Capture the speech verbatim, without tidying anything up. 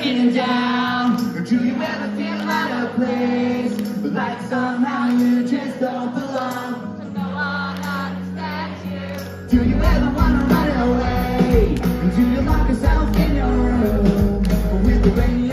breaking down. Do you ever feel out of place, like somehow you just don't belong, and no one understands you? Do you ever wanna run away? Do you lock yourself in your room with the rain?